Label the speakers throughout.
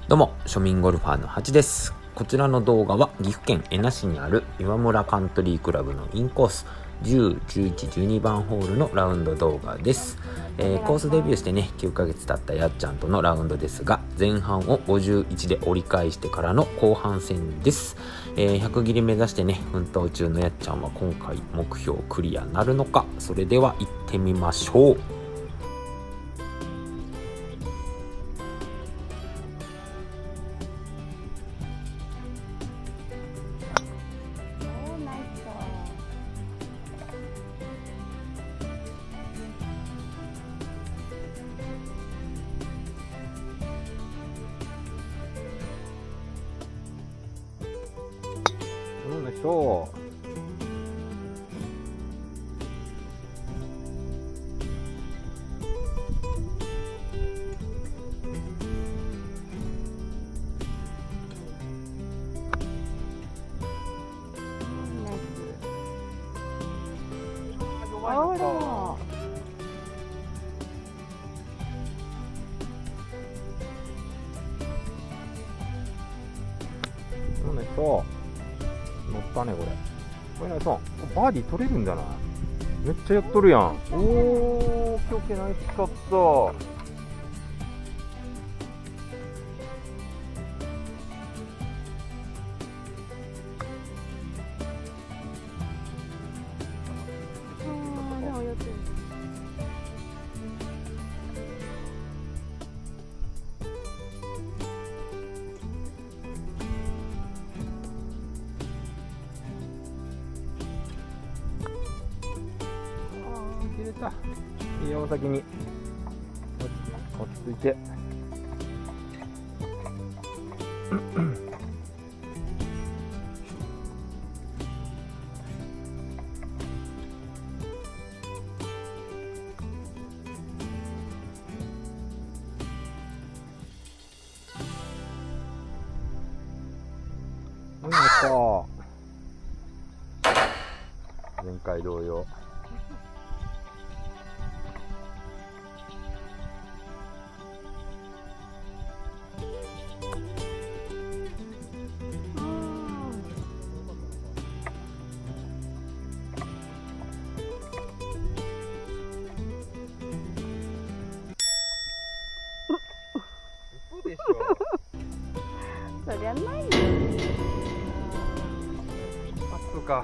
Speaker 1: どうも、庶民ゴルファーの8です。こちらの動画は岐阜県恵那市にある岩村カントリークラブのインコース10、11、12番ホールのラウンド動画です。コースデビューしてね9ヶ月経ったやっちゃんとのラウンドですが、前半を51で折り返してからの後半戦です。100切り目指してね奮闘中のやっちゃんは今回目標クリアなるのか。それでは行ってみましょう。
Speaker 2: どうでしょう。どうでしょう。乗ったねこれ。これねさん、バーディー取れるんじゃない？めっちゃやっとるやん。おー、オッケーナイスショット。切れた。いいよ、お先に落ち着いて。前回同様。嘘でしょ。
Speaker 3: そりゃないよ。
Speaker 2: あ、そうか。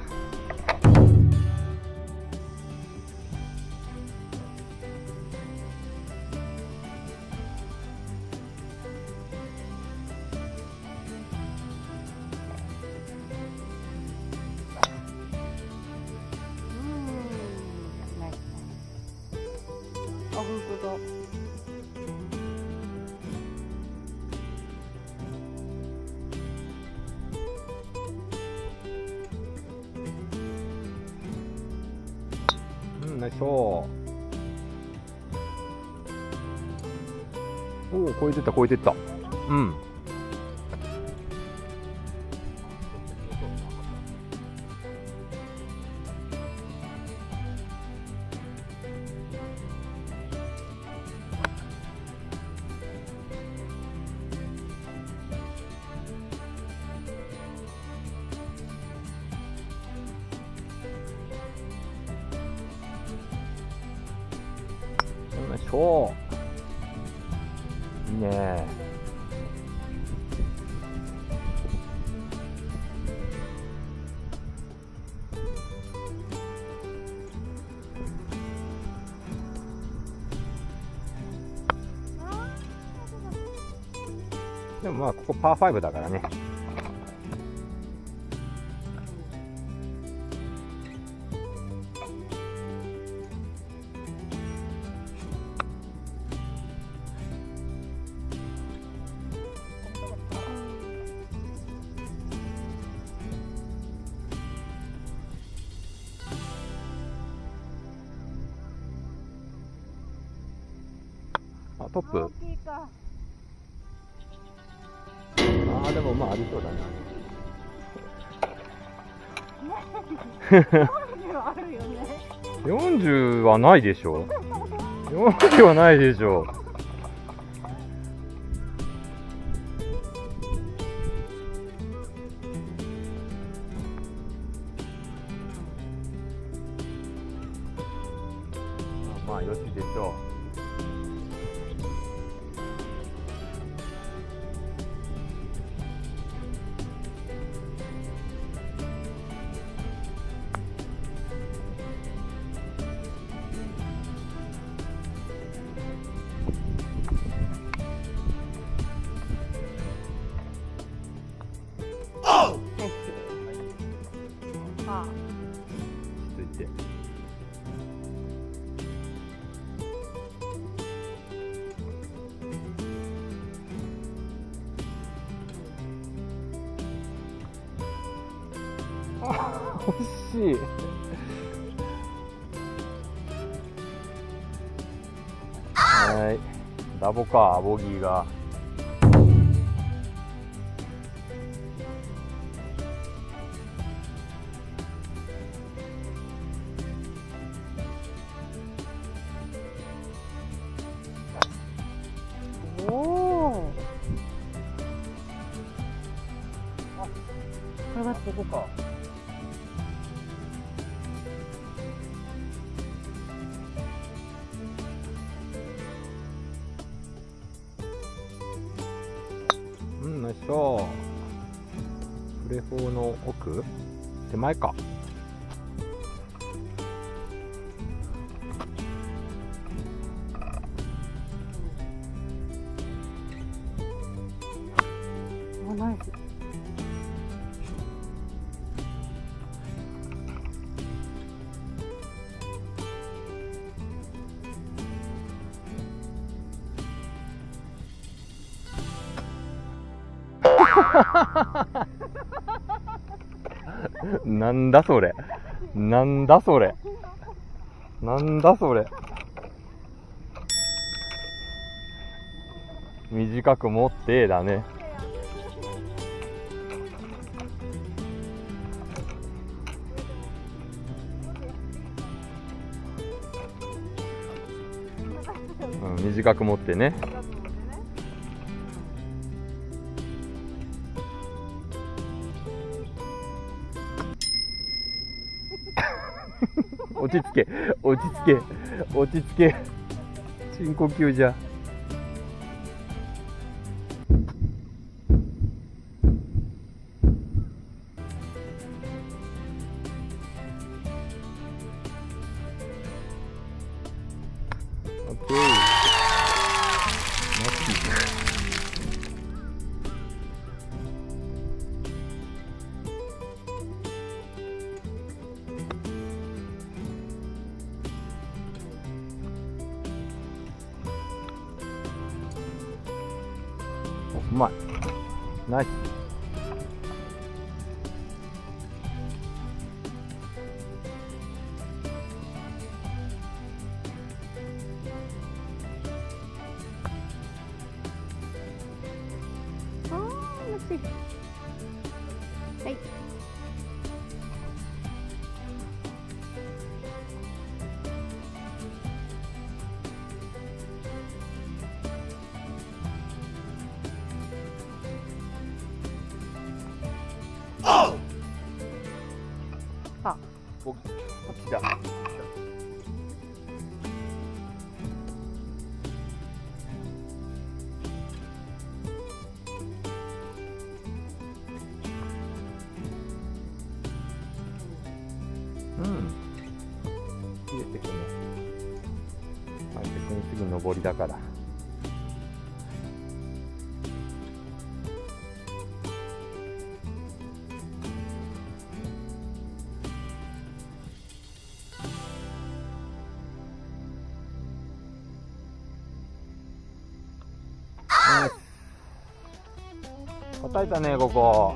Speaker 3: あ、本当だ。
Speaker 2: よいしょ。おお、超えてった超えてった。うん。よいしょ。いいね。でもまあここパー5だからね。あ、トップ。ああ、でもまあありそうだな。40はないでしょ。40はないでしょ。 まあよしでしょ
Speaker 3: あ
Speaker 2: ついて。惜しい。はい、ダボか、ボギーが。
Speaker 3: おお。転がってる。
Speaker 2: ここか。うん、ナイスショー。プレフォーの奥手前か。
Speaker 3: お、ナイス。
Speaker 2: なんだそれ。なんだそれ。なんだそれ。短く持ってだね。うん、短く持ってね。落ち着け、落ち着け、落ち着け。深呼吸じゃ。オッケー。うまい。ナイス。
Speaker 3: ああ、惜しい。はい。あ、
Speaker 2: こっちだ。うん。切れてくね。まあ、別にすぐ上りだから。叩いたね、ここ。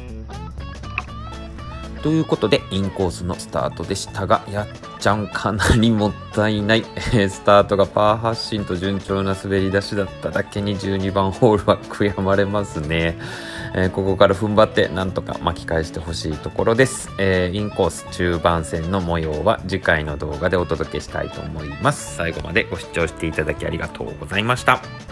Speaker 1: ということでインコースのスタートでしたが、やっちゃんかなりもったいないスタートがパー発進と順調な滑り出しだっただけに12番ホールは悔やまれますね。ここから踏ん張ってなんとか巻き返してほしいところです。インコース中盤戦の模様は次回の動画でお届けしたいと思います。最後までご視聴していただきありがとうございました。